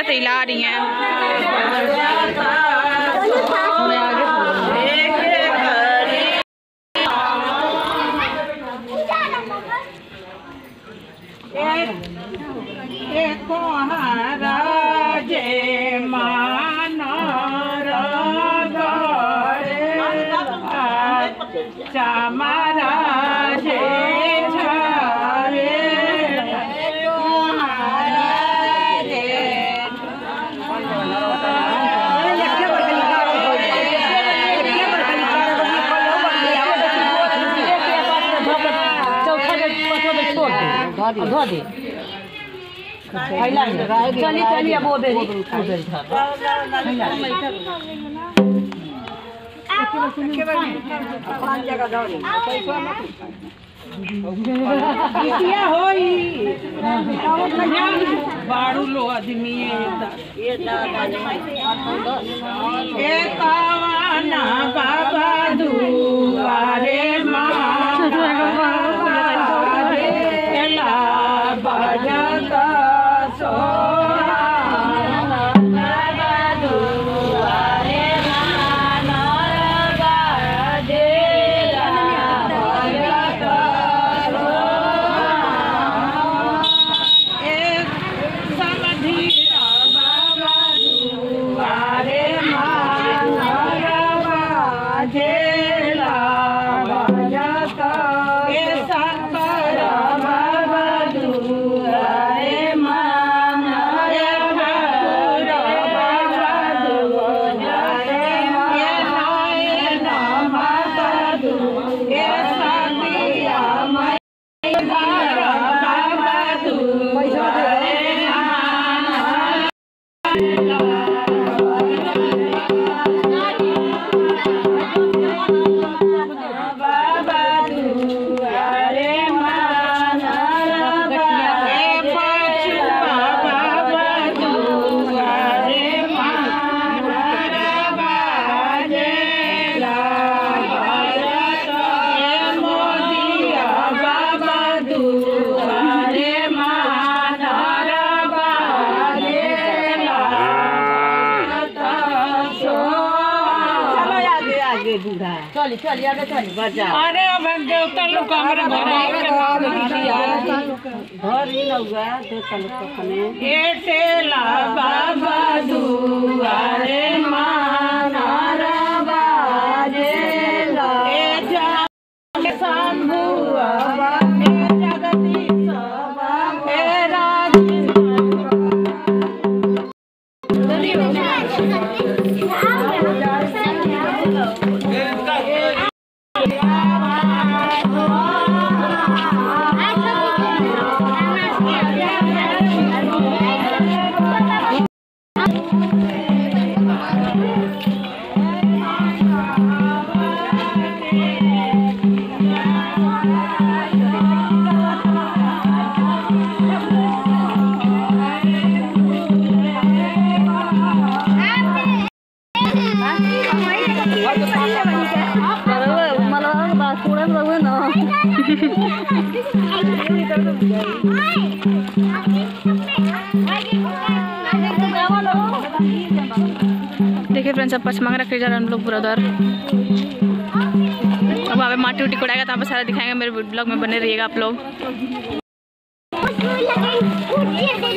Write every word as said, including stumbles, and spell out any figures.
से हिला रही हैं। चलिए चलिए अब वो दे बारू लो आदमी बाबा दुआरे चलिए चलिए आगे चलिए बजा। अरे अब देवता लोग कमरे घर घर ही लगा देवता लोग कने ए टेला बाबा दुआरे मानारा बाजे ला ए जा शंभु बाबा ए जगदीश बाबा ए देखिए फ्रेंड्स, अब पचमांग रख जा रहे हैं हम लोग पूरा उधर। अब वहाँ पे माटी उटी कोड़ाएगा तो आप सारा दिखाएंगे। मेरे ब्लॉग में बने रहिएगा आप लोग।